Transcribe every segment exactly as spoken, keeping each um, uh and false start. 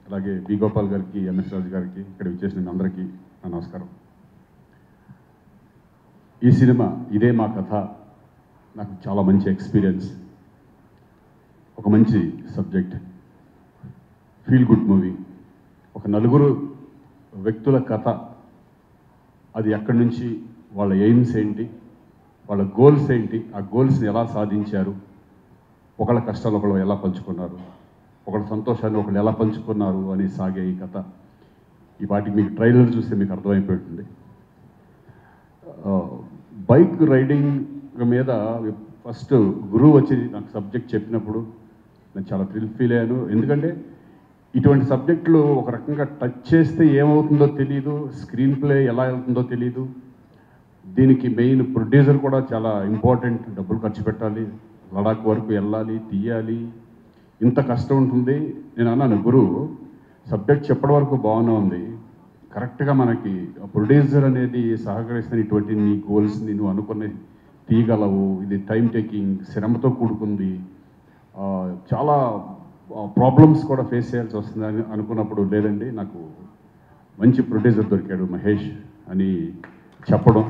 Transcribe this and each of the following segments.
అలాగే బి గోపాల్ గారికి, ఎంఎస్ రాజు గారికి, ఇక్కడ విచ్చేసిన అందరికీ నా నమస్కారం. ఈ సినిమా ఇదే మా కథ నాకు చాలా మంచి ఎక్స్పీరియన్స్. ఒక మంచి సబ్జెక్ట్, ఫీల్ గుడ్ మూవీ. ఒక నలుగురు వ్యక్తుల కథ, అది ఎక్కడి నుంచి, వాళ్ళ ఎయిమ్స్ ఏంటి, వాళ్ళ గోల్స్ ఏంటి, ఆ గోల్స్ని ఎలా సాధించారు, ఒకళ్ళ కష్టాలు ఒకళ్ళు ఎలా పంచుకున్నారు, ఒకళ్ళ సంతోషాన్ని ఒకళ్ళు ఎలా పంచుకున్నారు అని సాగే ఈ కథ. ఈ వాటికి మీకు ట్రైలర్ చూస్తే మీకు అర్థమైపోతుంది. బైక్ రైడింగ్ మీద ఫస్ట్ గురువు వచ్చి నాకు సబ్జెక్ట్ చెప్పినప్పుడు నేను చాలా థ్రిల్ ఫీల్ అయ్యాను. ఎందుకంటే ఇటువంటి సబ్జెక్టులు ఒక రకంగా టచ్ చేస్తే ఏమవుతుందో తెలియదు, స్క్రీన్ ప్లే ఎలా వెళ్తుందో తెలియదు. దీనికి మెయిన్ ప్రొడ్యూసర్ కూడా చాలా ఇంపార్టెంట్. డబ్బులు ఖర్చు పెట్టాలి, లడాక్ వరకు వెళ్ళాలి, తీయాలి, ఇంత కష్టం ఉంటుంది. నేను అన్నాను, గురువు సబ్జెక్ట్ చెప్పడం వరకు బాగానే ఉంది, కరెక్ట్గా మనకి ప్రొడ్యూసర్ అనేది సహకరిస్తే ఇటువంటి నీ గోల్స్ని నువ్వు అనుకునే తీయగలవు. ఇది టైం టేకింగ్, శ్రమతో కూడుకుంది, చాలా ప్రాబ్లమ్స్ కూడా ఫేస్ చేయాల్సి వస్తుంది అని అనుకున్నప్పుడు, లేదండి నాకు మంచి ప్రొడ్యూసర్ దొరికాడు మహేష్ అని చెప్పడం.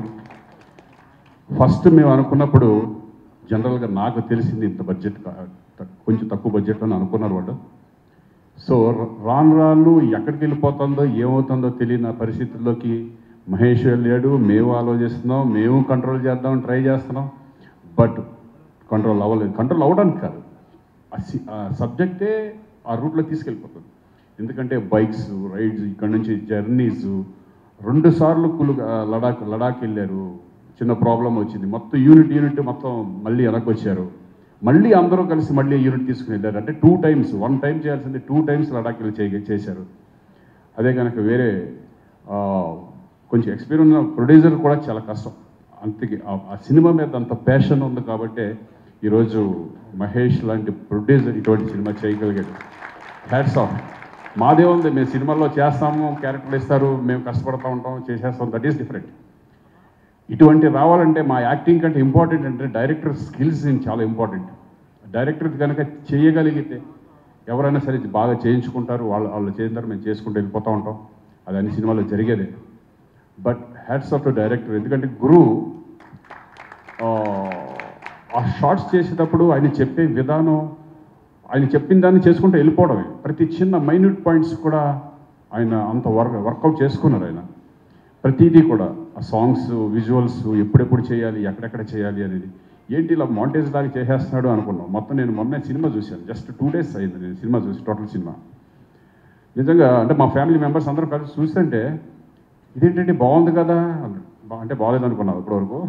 ఫస్ట్ మేము అనుకున్నప్పుడు జనరల్గా నాకు తెలిసింది ఇంత బడ్జెట్, కొంచెం తక్కువ బడ్జెట్ అని అనుకున్నారు వాళ్ళు. సో రాను రాను ఎక్కడికి వెళ్ళిపోతుందో ఏమవుతుందో తెలియని పరిస్థితుల్లోకి మహేష్ వెళ్ళాడు. మేము ఆలోచిస్తున్నాం, మేము కంట్రోల్ చేద్దాం ట్రై చేస్తున్నాం, బట్ కంట్రోల్ అవ్వలేదు. కంట్రోల్ అవ్వడానికి కాదు, ఆ సబ్జెక్టే ఆ రూట్లో తీసుకెళ్ళిపోతుంది. ఎందుకంటే బైక్స్ రైడ్స్, ఇక్కడ నుంచి జర్నీస్, రెండు సార్లు కులు లడాక్ లడాక్ వెళ్ళారు, చిన్న ప్రాబ్లం వచ్చింది, మొత్తం యూనిట్ యూనిట్ మొత్తం మళ్ళీ వెనక్కి వచ్చారు, మళ్ళీ అందరూ కలిసి మళ్ళీ యూనిట్ తీసుకుని వెళ్ళారు. అంటే టూ టైమ్స్, వన్ టైం చేయాల్సింది టూ టైమ్స్ లడాక్ వెళ్ళి చే చేశారు. అదే కనుక వేరే కొంచెం ఎక్స్పీరియన్స్ ఉన్న ప్రొడ్యూసర్ కూడా చాలా కష్టం. అంతకి ఆ సినిమా మీద అంత ప్యాషన్ ఉంది కాబట్టి ఈరోజు మహేష్ లాంటి ప్రొడ్యూసర్ ఇటువంటి సినిమా చేయగలిగాడు. Hats off. మాదే ఉంది, మేము సినిమాల్లో చేస్తాము, క్యారెక్టర్లు ఇస్తారు, మేము కష్టపడుతూ ఉంటాం, చేసేస్తాం, దట్ ఈస్ డిఫరెంట్. ఇటువంటి రావాలంటే మా యాక్టింగ్ కంటే ఇంపార్టెంట్ అంటే డైరెక్టర్ స్కిల్స్ చాలా ఇంపార్టెంట్. డైరెక్టర్ కనుక చేయగలిగితే ఎవరైనా సరే బాగా చేయించుకుంటారు, వాళ్ళు వాళ్ళు చేస్తారు, మేము చేసుకుంటూ వెళ్ళిపోతూ ఉంటాం. అది అన్ని సినిమాలో జరిగేదే. But hats off to director. ఎందుకంటే గురువు ఆ షార్ట్స్ చేసేటప్పుడు ఆయన చెప్పే విధానం, ఆయన చెప్పిన దాన్ని చేసుకుంటూ వెళ్ళిపోవడమే. ప్రతి చిన్న మైన్యూట్ పాయింట్స్ కూడా ఆయన అంత వర్క్ వర్కౌట్ చేసుకున్నారు. ఆయన ప్రతిదీ కూడా ఆ సాంగ్స్, విజువల్స్ ఎప్పుడెప్పుడు చేయాలి, ఎక్కడెక్కడ చేయాలి అనేది, ఏంటి ఇలా మాంటేజ్ లాగా చేసేస్తున్నాడు అనుకున్నాం. మొత్తం నేను మొన్న సినిమా చూశాను, జస్ట్ టూ డేస్ అయింది నేను సినిమా చూసి, టోటల్ సినిమా. నిజంగా అంటే మా ఫ్యామిలీ మెంబర్స్ అందరూ కలిసి చూస్తుంటే ఇదేంటంటే బాగుంది కదా అంటే, బాగాలేదు అనుకున్నాను ఇప్పటివరకు.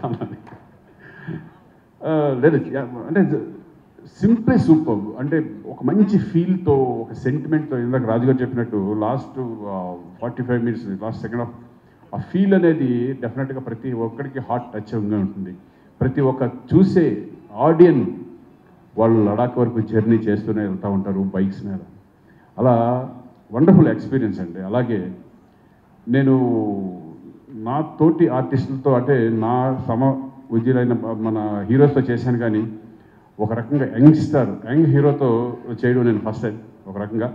లేదు అంటే సింప్లీ సూపర్. అంటే ఒక మంచి ఫీల్తో, ఒక సెంటిమెంట్తో, ఇందాక రాజుగారు చెప్పినట్టు last forty five minutes last second half ఆ ఫీల్ అనేది డెఫినెట్గా ప్రతి ఒక్కరికి హార్ట్ టచ్గా ఉంటుంది. ప్రతి ఒక్క చూసే ఆడియన్ వాళ్ళు లడాక్ వరకు జర్నీ చేస్తూనే వెళ్తూ ఉంటారు బైక్స్ మీద. అలా వండర్ఫుల్ ఎక్స్పీరియన్స్ అండి. అలాగే నేను నా తోటి ఆర్టిస్టులతో, అంటే నా సమ ఉద్యులైన మన హీరోస్తో చేశాను, కానీ ఒక రకంగా యంగ్స్టర్ యంగ్ హీరోతో చేయడం నేను ఫస్ట్ టైం. ఒక రకంగా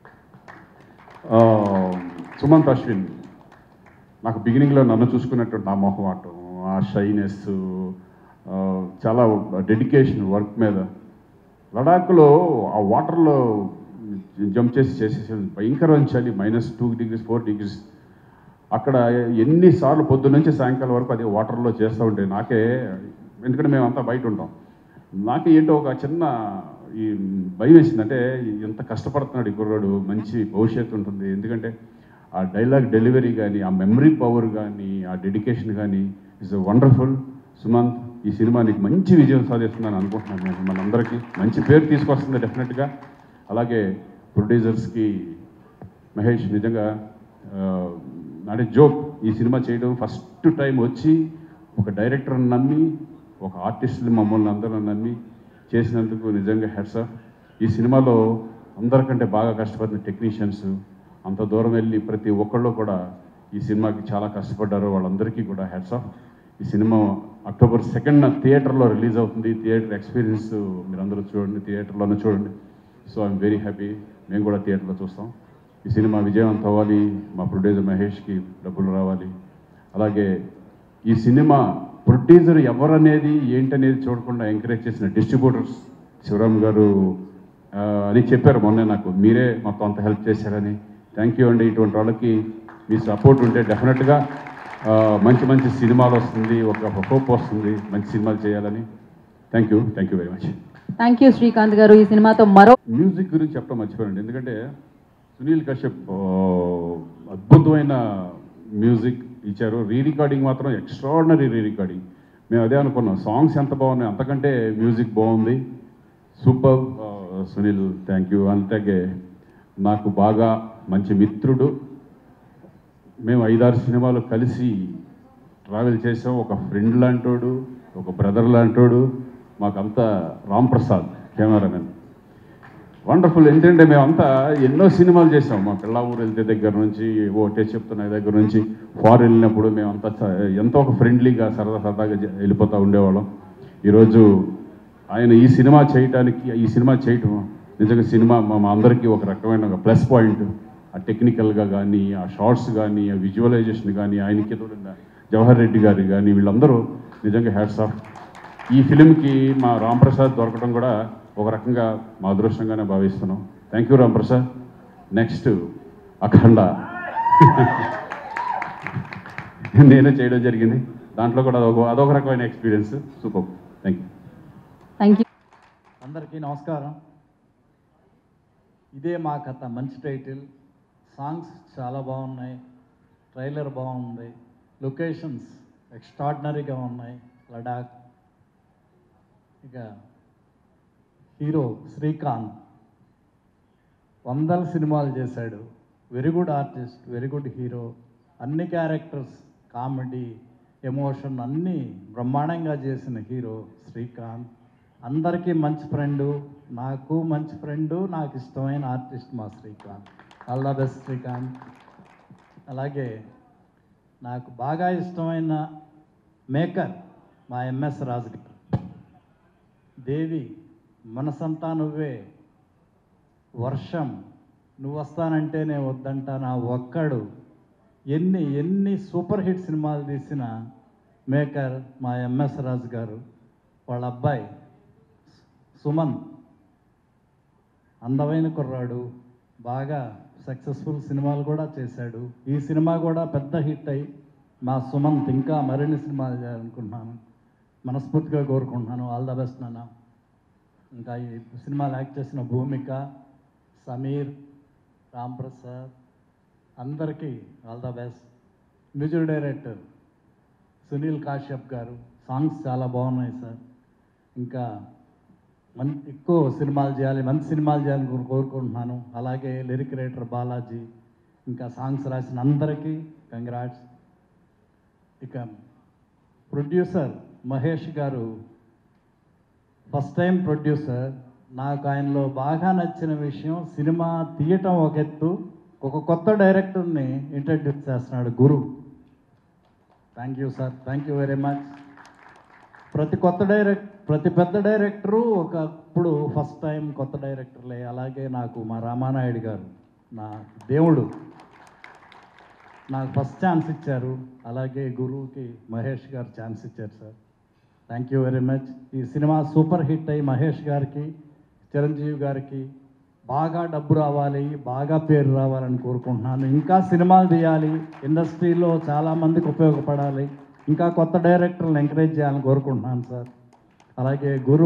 సుమంత్ అశ్విన్ నాకు బిగినింగ్లో నన్ను చూసుకున్నటువంటి ఆ మొహమాటం, ఆ షైనెస్, చాలా డెడికేషన్ వర్క్ మీద. లడాఖ్లో ఆ వాటర్లో జంప్ చేసి చేసేసి భయంకరమైన చలి, minus two degrees four degrees అక్కడ ఎన్నిసార్లు పొద్దున్న నుంచి సాయంకాలం వరకు అది వాటర్లో చేస్తూ ఉంటే నాకే, ఎందుకంటే మేమంతా బయట ఉంటాం, నాకే ఏంటో ఒక చిన్న ఈ భయం వేసింది. అంటే ఎంత కష్టపడుతున్నాడు ఈ కుర్రాడు, మంచి భవిష్యత్తు ఉంటుంది. ఎందుకంటే ఆ డైలాగ్ డెలివరీ కానీ, ఆ మెమరీ పవర్ కానీ, ఆ డెడికేషన్ కానీ ఇస్ వండర్ఫుల్. సుమంత్, ఈ సినిమా నీకు మంచి విజయం సాధిస్తుందని అనుకుంటున్నాను. నేను మనందరికీ మంచి పేరు తీసుకొస్తుంది డెఫినెట్గా. అలాగే ప్రొడ్యూసర్స్కి మహేష్, నిజంగా అంటే జోక్ ఈ సినిమా చేయడం, ఫస్ట్ టైం వచ్చి ఒక డైరెక్టర్ని నమ్మి, ఒక ఆర్టిస్టుని మమ్మల్ని అందరూ నమ్మి చేసినందుకు నిజంగా హ్యాట్స్ ఆఫ్. ఈ సినిమాలో అందరికంటే బాగా కష్టపడిన టెక్నీషియన్స్, అంత దూరం వెళ్ళి ప్రతి ఒక్కళ్ళు కూడా ఈ సినిమాకి చాలా కష్టపడ్డారు, వాళ్ళందరికీ కూడా హ్యాట్స్ ఆఫ్. ఈ సినిమా అక్టోబర్ సెకండ్న థియేటర్లో రిలీజ్ అవుతుంది. థియేటర్ ఎక్స్పీరియన్స్ మీరందరూ చూడండి, థియేటర్లోనే చూడండి. So I'm very happy. మేము కూడా థియేటర్లో చూస్తాం. ఈ సినిమా విజయవంతం అవ్వాలి, మా ప్రొడ్యూసర్ మహేష్కి డబ్బులు రావాలి. అలాగే ఈ సినిమా ప్రొడ్యూసర్ ఎవరనేది ఏంటనేది చూడకుండా ఎంకరేజ్ చేసిన డిస్ట్రిబ్యూటర్స్ శివరామ్ గారు అని చెప్పారు మొన్నే నాకు, మీరే మొత్తం అంత హెల్ప్ చేశారని. థ్యాంక్ యూ అండి. ఇటువంటి వాళ్ళకి మీ సపోర్ట్ ఉంటే డెఫినెట్గా మంచి మంచి సినిమాలు వస్తుంది, ఒక హోప్ వస్తుంది, మంచి సినిమాలు చేయాలని. Thank you thank you very much. Thank you Srikanth garu. ఈ సినిమాతో మరో మ్యూజిక్ గురించి చెప్పడం మర్చిపోయానండి, ఎందుకంటే సునీల్ కశ్యప్ అద్భుతమైన మ్యూజిక్ ఇచ్చారు. రీ రికార్డింగ్ మాత్రం ఎక్స్ట్రాడినరీ రీ రికార్డింగ్. మేము అదే అనుకున్నాం, సాంగ్స్ ఎంత బాగున్నాయి, అంతకంటే మ్యూజిక్ బాగుంది. Super Sunil, thank you. అంతే నాకు బాగా మంచి మిత్రుడు, మేము ఐదారు సినిమాలు కలిసి ట్రావెల్ చేసాం. ఒక ఫ్రెండ్ లాంటోడు, ఒక బ్రదర్ లాంటోడు మాకంతా రామ్ ప్రసాద్ కెమెరామెన్. వండర్ఫుల్. ఎందుకంటే మేమంతా ఎన్నో సినిమాలు చేసాం. మా పిల్ల ఊరు వెళ్తే దగ్గర నుంచి, ఓటే చెప్తున్న దగ్గర నుంచి, ఫారెన్ వెళ్ళినప్పుడు మేమంతా ఎంతో ఒక ఫ్రెండ్లీగా సరదా సరదాగా వెళ్ళిపోతూ ఉండేవాళ్ళం. ఈరోజు ఆయన ఈ సినిమా చేయటానికి, ఈ సినిమా చేయటం నిజంగా సినిమా మా అందరికీ ఒక రకమైన ఒక ప్లస్ పాయింట్. ఆ టెక్నికల్గా కానీ, ఆ షార్ట్స్ కానీ, ఆ విజువలైజేషన్ కానీ, ఆయనకి తోడున్న జవహర్ రెడ్డి గారు కానీ, వీళ్ళందరూ నిజంగా హ్యాట్స్ ఆఫ్. ఈ ఫిలింకి మా రామ్ ప్రసాద్ దొరకడం కూడా ఒక రకంగా మా అదృష్టంగానే భావిస్తున్నాం. Thank you Ram Prasad. Next Akhanda నేనే చేయడం జరిగింది, దాంట్లో కూడా అదొక అదొక రకమైన experience. Super. Thank you thank you. అందరికీ నమస్కారం. ఇదే మా కథ మంచి టైటిల్. సాంగ్స్ చాలా బాగున్నాయి, ట్రైలర్ బాగుంది, లొకేషన్స్ ఎక్స్ట్రాడినరీగా ఉన్నాయి, లడాక్. ఇక హీరో శ్రీకాంత్ వందల సినిమాలు చేశాడు, very good artist, very good hero. అన్ని క్యారెక్టర్స్, కామెడీ, ఎమోషన్ అన్నీ బ్రహ్మాండంగా చేసిన హీరో శ్రీకాంత్. అందరికీ మంచి ఫ్రెండు, నాకు మంచి ఫ్రెండు, నాకు ఇష్టమైన ఆర్టిస్ట్ మా Srikanth. All the best Srikanth. అలాగే నాకు బాగా ఇష్టమైన మేకర్ మా ఎంఎస్ రాజు గారు. దేవి, మనసంతా నువ్వే, వర్షం, నువ్వు వస్తానంటే నేను వద్దంటా, నా ఒక్కడు, ఎన్ని ఎన్ని సూపర్ హిట్ సినిమాలు తీసిన మేకర్ మా ఎంఎస్ రాజు గారు. వాళ్ళ అబ్బాయి సుమన్ అందమైన కుర్రాడు, బాగా సక్సెస్ఫుల్ సినిమాలు కూడా చేశాడు. ఈ సినిమా కూడా పెద్ద హిట్ అయ్యి మా సుమంత్ ఇంకా మరిన్ని సినిమాలు చేయాలనుకుంటున్నాను, మనస్ఫూర్తిగా కోరుకుంటున్నాను. ఆల్ ద బెస్ట్ నాన్న. ఇంకా ఈ సినిమాలు యాక్ట్ చేసిన భూమిక, సమీర్, రామ్ ప్రసాద్ అందరికీ all the best. Music director Sunil Kashyap garu. Songs చాలా బాగున్నాయి సార్. ఇంకా మన్ ఎక్కువ సినిమాలు చేయాలి, మంచి సినిమాలు చేయాలని కోరుకుంటున్నాను. అలాగే లిరిక్ రైటర్ బాలాజీ, ఇంకా సాంగ్స్ రాసిన అందరికీ కంగ్రాట్స్. ఇక ప్రొడ్యూసర్ మహేష్ గారు ఫస్ట్ టైం ప్రొడ్యూసర్. నాకు ఆయనలో బాగా నచ్చిన విషయం, సినిమా తీయటం ఒక ఎత్తు, ఒక కొత్త డైరెక్టర్ని ఇంట్రడ్యూస్ చేస్తున్నాడు, గురు. Thank you sir, thank you very much. ప్రతి కొత్త డైరెక్ట్ ప్రతి పెద్ద డైరెక్టరు ఒకప్పుడు ఫస్ట్ టైం కొత్త డైరెక్టర్లే. అలాగే నాకు మా రామానాయుడు గారు నా దేవుడు, నాకు ఫస్ట్ ఛాన్స్ ఇచ్చారు. అలాగే గురువుకి మహేష్ గారు ఛాన్స్ ఇచ్చారు sir. Thank you very much. ఈ సినిమా సూపర్ హిట్ అయ్యి మహేష్ గారికి, చిరంజీవి గారికి బాగా డబ్బు రావాలి, బాగా పేరు రావాలని కోరుకుంటున్నాను. ఇంకా సినిమాలు తీయాలి, ఇండస్ట్రీలో చాలామందికి ఉపయోగపడాలి, ఇంకా కొత్త డైరెక్టర్లను ఎంకరేజ్ చేయాలని కోరుకుంటున్నాను సార్. అలాగే గురు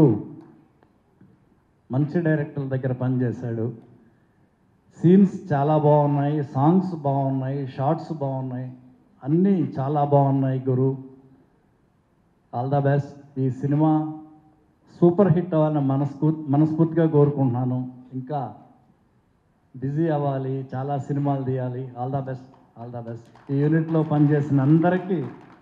మంచి డైరెక్టర్ల దగ్గర పనిచేశాడు. సీన్స్ చాలా బాగున్నాయి, సాంగ్స్ బాగున్నాయి, షార్ట్స్ బాగున్నాయి, అన్నీ చాలా బాగున్నాయి గురు. All the best. ఈ సినిమా సూపర్ హిట్ అవ్వాలని మనస్ఫూ మనస్ఫూర్తిగా కోరుకుంటున్నాను. ఇంకా బిజీ అవ్వాలి, చాలా సినిమాలు తీయాలి. All the best, all the best. ఈ యూనిట్లో పనిచేసిన అందరికీ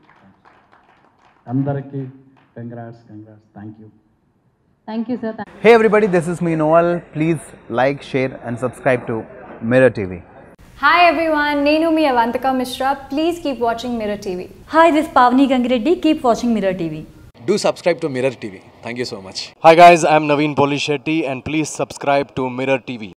అందరికీ congrats, congrats. Thank you. Thank you sir. Hey everybody, this is me Noel. Please like, share and subscribe to Mirror T V. Hi everyone, Nenu mi Avantika Mishra. Please keep watching Mirror T V. Hi, this is Pavni Gangireddy. Keep watching Mirror T V. Do subscribe to Mirror T V. Thank you so much. Hi guys, I'm Naveen Polishetty and please subscribe to Mirror T V.